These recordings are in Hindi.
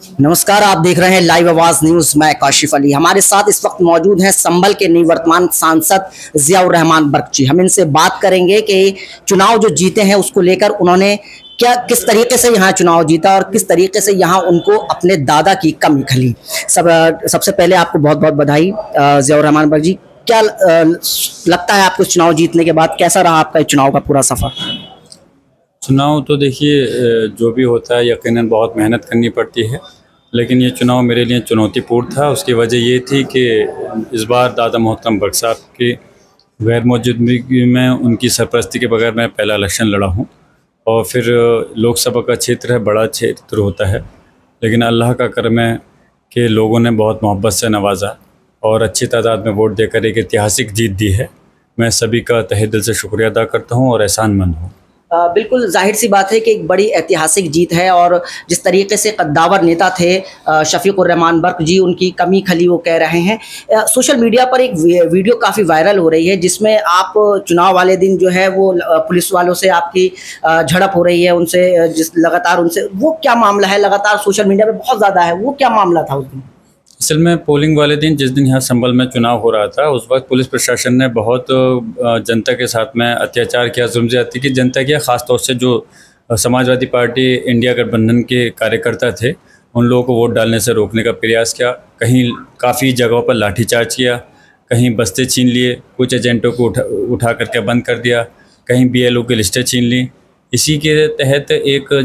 नमस्कार, आप देख रहे हैं लाइव आवाज न्यूज। मैं काशिफ अली। हमारे साथ इस वक्त मौजूद हैं संभल के निवर्तमान सांसद जियाउर रहमान बर्क़ची। हम इनसे बात करेंगे कि चुनाव जो जीते हैं उसको लेकर उन्होंने किस तरीके से यहाँ चुनाव जीता और किस तरीके से यहाँ उनको अपने दादा की कमी खली। सबसे पहले आपको बहुत बहुत बधाई जियाउर रहमान बर्क़ची। क्या लगता है आपको चुनाव जीतने के बाद कैसा रहा आपका चुनाव का पूरा सफर? चुनाव तो देखिए, जो भी होता है यकीनन बहुत मेहनत करनी पड़ती है, लेकिन ये चुनाव मेरे लिए चुनौतीपूर्ण था। उसकी वजह ये थी कि इस बार दादा मोहतरम बर्क़ साहब की गैर मौजूदगी में उनकी सरपरस्ती के बगैर मैं पहला इलेक्शन लड़ा हूँ। और फिर लोकसभा का क्षेत्र है, बड़ा क्षेत्र होता है, लेकिन अल्लाह का करम है कि लोगों ने बहुत मोहब्बत से नवाजा और अच्छी तादाद में वोट देकर एक ऐतिहासिक जीत दी है। मैं सभी का तहे दिल से शुक्रिया अदा करता हूँ और एहसानमंद हूँ। बिल्कुल जाहिर सी बात है कि एक बड़ी ऐतिहासिक जीत है और जिस तरीके से कद्दावर नेता थे शफीकुर रहमान बर्क़ची, उनकी कमी खली वो कह रहे हैं। सोशल मीडिया पर एक वीडियो काफ़ी वायरल हो रही है जिसमें आप चुनाव वाले दिन जो है वो पुलिस वालों से आपकी झड़प हो रही है, उनसे लगातार उनसे, वो क्या मामला है? लगातार सोशल मीडिया पर बहुत ज़्यादा है, वो क्या मामला था उस दिन? असल में पोलिंग वाले दिन, जिस दिन यहाँ संभल में चुनाव हो रहा था, उस वक्त पुलिस प्रशासन ने बहुत जनता के साथ में अत्याचार किया, जुल्म ज़्यादती की जनता किया। ख़ास तौर से जो समाजवादी पार्टी इंडिया गठबंधन के कार्यकर्ता थे, उन लोगों को वोट डालने से रोकने का प्रयास किया। कहीं काफ़ी जगहों पर लाठीचार्ज किया, कहीं बस्ते छीन लिए, कुछ एजेंटों को उठा करके बंद कर दिया, कहीं BLO की लिस्टें छीन ली। इसी के तहत एक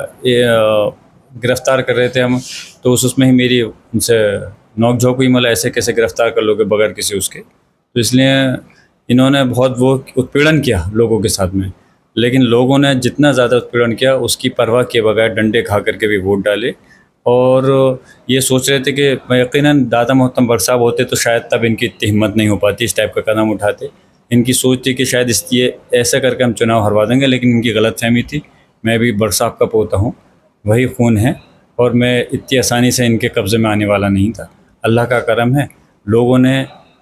जगह गिरफ़्तार कर रहे थे हम, तो उसमें ही मेरी उनसे नोक-झोंक हुई। मतलब ऐसे कैसे गिरफ़्तार कर लोगे बगैर किसी उसके। तो इसलिए इन्होंने बहुत वो उत्पीड़न किया लोगों के साथ में, लेकिन लोगों ने जितना ज़्यादा उत्पीड़न किया उसकी परवाह किए बगैर डंडे खा करके भी वोट डाले। और ये सोच रहे थे कि यकीनन दादा मोहतरम बर्क़ साहब होते तो शायद तब इनकी इतनी हिम्मत नहीं हो पाती, इस टाइप का कदम उठाते। इनकी सोच थी कि शायद ये ऐसा करके हम चुनाव हरवा देंगे, लेकिन इनकी गलतफ़हमी थी। मैं भी बर्क़ साहब का पोता हूँ, वही खून है, और मैं इतनी आसानी से इनके कब्ज़े में आने वाला नहीं था। अल्लाह का करम है, लोगों ने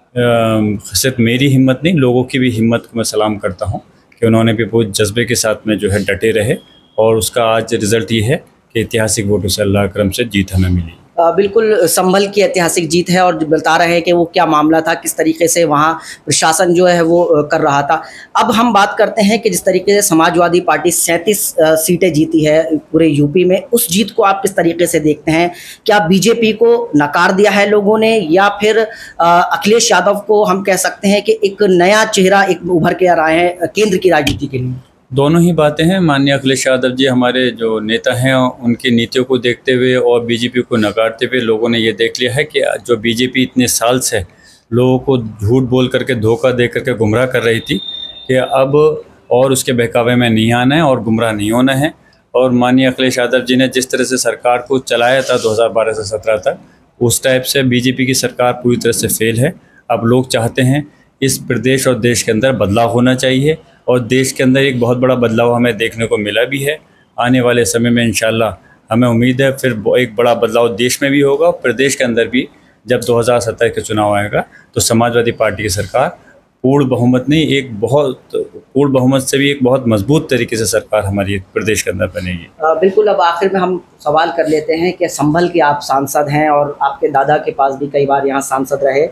सिर्फ मेरी हिम्मत नहीं, लोगों की भी हिम्मत को मैं सलाम करता हूँ कि उन्होंने भी बहुत जज्बे के साथ में जो है डटे रहे, और उसका आज रिज़ल्ट ये है कि ऐतिहासिक वोटों से अल्लाह के करम से जीत हमें मिली। बिल्कुल संभल की ऐतिहासिक जीत है और बता रहे हैं कि वो क्या मामला था, किस तरीके से वहाँ प्रशासन जो है वो कर रहा था। अब हम बात करते हैं कि जिस तरीके से समाजवादी पार्टी 37 सीटें जीती है पूरे यूपी में, उस जीत को आप किस तरीके से देखते हैं? क्या बीजेपी को नकार दिया है लोगों ने, या फिर अखिलेश यादव को हम कह सकते हैं कि एक नया चेहरा एक उभर के आ रहा है केंद्र की राजनीति के लिए? दोनों ही बातें हैं। माननीय अखिलेश यादव जी हमारे जो नेता हैं, उनकी नीतियों को देखते हुए और बीजेपी को नकारते हुए लोगों ने ये देख लिया है कि जो बीजेपी इतने साल से लोगों को झूठ बोल करके, धोखा दे करके गुमराह कर रही थी, कि अब और उसके बहकावे में नहीं आना है और गुमराह नहीं होना है। और माननीय अखिलेश यादव जी ने जिस तरह से सरकार को चलाया था 2012 से 17 तक, उस टाइप से बीजेपी की सरकार पूरी तरह से फेल है। अब लोग चाहते हैं इस प्रदेश और देश के अंदर बदलाव होना चाहिए, और देश के अंदर एक बहुत बड़ा बदलाव हमें देखने को मिला भी है। आने वाले समय में इंशाल्लाह हमें उम्मीद है फिर एक बड़ा बदलाव देश में भी होगा, और प्रदेश के अंदर भी जब 2027 के चुनाव आएगा तो समाजवादी पार्टी की सरकार पूर्ण बहुमत नहीं, एक बहुत पूर्ण बहुमत से भी एक बहुत मजबूत तरीके से सरकार हमारी प्रदेश के अंदर बनेगी। बिल्कुल। अब आखिर में हम सवाल कर लेते हैं कि संभल के आप सांसद हैं और आपके दादा के पास भी कई बार यहाँ सांसद रहे।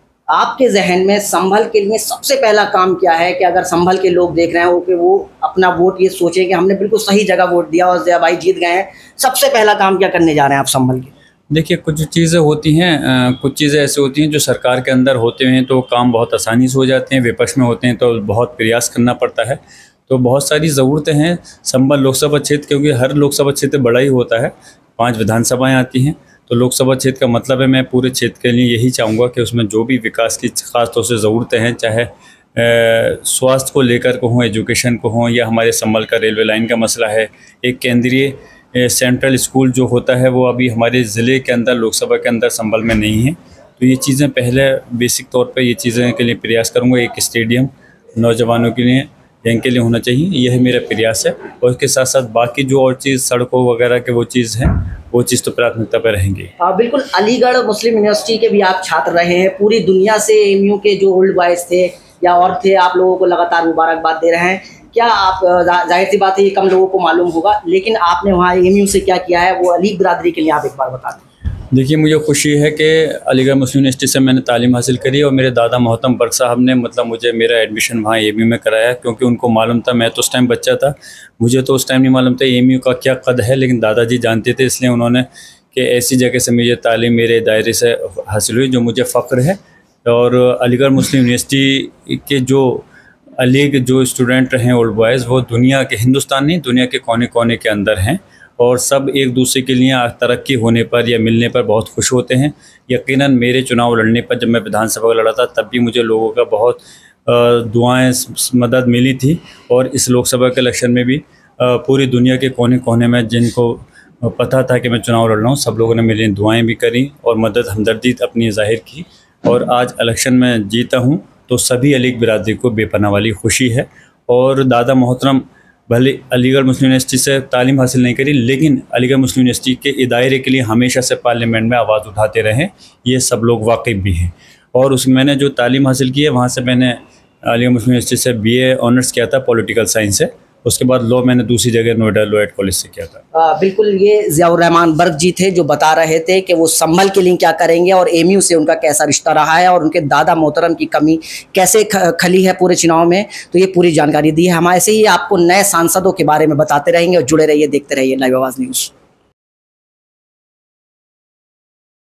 आपके जहन में संभल के लिए सबसे पहला काम क्या है कि अगर संभल के लोग देख रहे हो कि वो अपना वोट ये सोचें कि हमने बिल्कुल सही जगह वोट दिया और जया भाई जीत गए हैं, सबसे पहला काम क्या करने जा रहे हैं आप संभल के? देखिए, कुछ चीज़ें होती हैं, कुछ चीज़ें ऐसी होती हैं जो सरकार के अंदर होते हैं तो काम बहुत आसानी से हो जाते हैं, विपक्ष में होते हैं तो बहुत प्रयास करना पड़ता है। तो बहुत सारी ज़रूरतें हैं संभल लोकसभा क्षेत्र, क्योंकि हर लोकसभा क्षेत्र बड़ा ही होता है, 5 विधानसभाएँ आती हैं। तो लोकसभा क्षेत्र का मतलब है, मैं पूरे क्षेत्र के लिए यही चाहूँगा कि उसमें जो भी विकास की ख़ास तौर से ज़रूरतें हैं, चाहे स्वास्थ्य को लेकर को हों, एजुकेशन को हों, या हमारे संभल का रेलवे लाइन का मसला है, एक केंद्रीय सेंट्रल स्कूल जो होता है वो अभी हमारे ज़िले के अंदर, लोकसभा के अंदर संभल में नहीं है। तो ये चीज़ें पहले बेसिक तौर पर ये चीज़ें के लिए प्रयास करूँगा। एक स्टेडियम नौजवानों के लिए इनके लिए होना चाहिए, यह मेरा प्रयास है। और इसके साथ साथ बाकी जो और चीज़ सड़कों वगैरह के वो चीज़ है, वो चीज़ तो प्राथमिकता पर रहेंगी। बिल्कुल। अलीगढ़ मुस्लिम यूनिवर्सिटी के भी आप छात्र रहे हैं, पूरी दुनिया से AMU के जो ओल्ड बॉयज़ थे या और थे, आप लोगों को लगातार मुबारकबाद दे रहे हैं। क्या आप जाहिर सी बात है ये कम लोगों को मालूम होगा, लेकिन आपने वहाँ एएमयू से क्या किया है वो अली बिरादरी के लिए आप एक बार बता दें। देखिए, मुझे खुशी है कि अलीगढ़ मुस्लिम यूनिवर्सिटी से मैंने तालीम हासिल करी और मेरे दादा मोहतरम बर्क साहब ने मुझे मेरा एडमिशन वहाँ एएमयू में कराया, क्योंकि उनको मालूम था। मैं तो उस टाइम बच्चा था, मुझे तो उस टाइम नहीं मालूम था एएमयू का क्या कद है, लेकिन दादाजी जानते थे, इसलिए उन्होंने कि ऐसी जगह से मुझे तालीम मेरे दायरे से हासिल हुई जो मुझे फ़ख्र है। और अलीगढ़ मुस्लिम यूनिवर्सिटी के जो स्टूडेंट हैं ओल्ड बॉयज़, वो दुनिया के, हिंदुस्तान नहीं दुनिया के कोने कोने के अंदर हैं और सब एक दूसरे के लिए तरक्की होने पर या मिलने पर बहुत खुश होते हैं। यकीनन मेरे चुनाव लड़ने पर, जब मैं विधानसभा लड़ा था, तब भी मुझे लोगों का बहुत दुआएं मदद मिली थी और इस लोकसभा के इलेक्शन में भी पूरी दुनिया के कोने कोने में जिनको पता था कि मैं चुनाव लड़ रहा हूँ, सब लोगों ने मेरी दुआएं भी करी और मदद हमदर्दी अपनी ज़ाहिर की और आज इलेक्शन में जीता हूँ, तो सभी अली बिरादरी को बेपनाह वाली खुशी है। और दादा मोहतरम भले अलीगढ़ मुस्लिम यूनिवर्सिटी से तालीम हासिल नहीं करी, लेकिन अलीगढ़ मुस्लिम यूनिवर्सिटी के दायरे के लिए हमेशा से पार्लियामेंट में आवाज़ उठाते रहे, ये सब लोग वाकिफ़ भी हैं। और मैंने जो तालीम हासिल की है, वहाँ से मैंने अलीगढ़ मुस्लिम यूनिवर्सिटी से BA ऑनर्स किया था पॉलिटिकल साइंस से। उसके बाद लॉ मैंने दूसरी जगह नोएडा लॉ एड कॉलेज से किया था। बिल्कुल, ये ज़ियाउर रहमान बर्क जी थे जो बता रहे थे कि वो संभल के लिए क्या करेंगे और एएमयू से उनका कैसा रिश्ता रहा है और उनके दादा मोहतरम की कमी कैसे खली है पूरे चुनाव में। तो ये पूरी जानकारी दी है। हम ऐसे ही आपको नए सांसदों के बारे में बताते रहेंगे और जुड़े रहिए, देखते रहिए लाइव आवाज़ न्यूज़।